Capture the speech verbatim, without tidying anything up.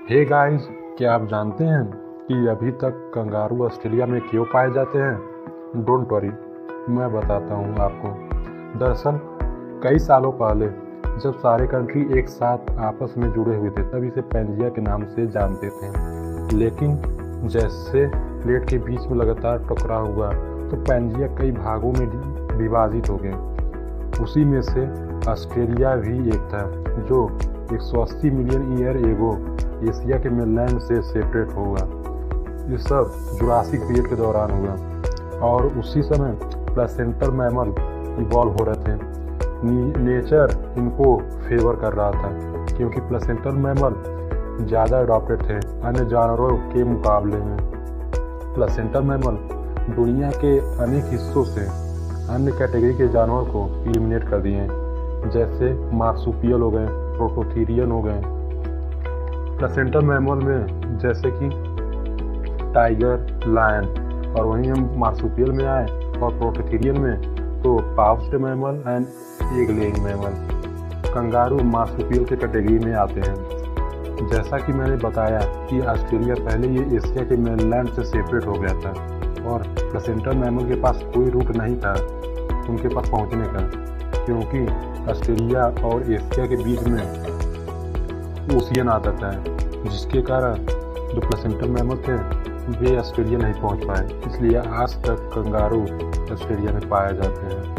Hey guys, क्या आप जानते हैं कि अभी तक कंगारू ऑस्ट्रेलिया में क्यों पाए जाते हैं? डोंट वरी, मैं बताता हूँ आपको। दरअसल कई सालों पहले जब सारे कंट्री एक साथ आपस में जुड़े हुए थे तब इसे पैंजिया के नाम से जानते थे। लेकिन जैसे प्लेट के बीच में लगातार टकराव हुआ तो पैंजिया कई भागों में विभाजित हो गए। उसी में से ऑस्ट्रेलिया भी एक था, जो एक सौ अस्सी मिलियन ईयर एगो एशिया के मेनलैंड से सेपरेट हुआ। ये सब जुरासिक पीरियड के दौरान हुआ और उसी समय प्लेसेंटल मैमल इवॉल्व हो रहे थे। नेचर इनको फेवर कर रहा था क्योंकि प्लेसेंटल मैमल ज़्यादा अडॉप्टेड थे अन्य जानवरों के मुकाबले में। प्लेसेंटल मैमल दुनिया के अनेक हिस्सों से अन्य कैटेगरी के जानवर को एलिमिनेट कर दिए, जैसे मार्सुपियल हो गए, प्रोटोथीरियन हो गए। प्लेसेंटल मैमल में जैसे कि टाइगर, लायन, और वहीं हम मार्सुपियल में आए और प्रोटोथीरियन में तो pouched mammal and egg laying mammal. Kangaroo marsupial के कैटेगरी में आते हैं। जैसा कि मैंने बताया कि ऑस्ट्रेलिया पहले ये एशिया के मेनलैंड से सेपरेट हो गया था और प्लेसेंटल मैमल के पास कोई रूट नहीं था उनके पास पहुंचने का, क्योंकि ऑस्ट्रेलिया और एशिया के बीच में ओशियन आता था, जिसके कारण जो प्लेसेंटल मैमल थे वे ऑस्ट्रेलिया नहीं पहुंच पाए। इसलिए आज तक कंगारू ऑस्ट्रेलिया में पाए जाते हैं।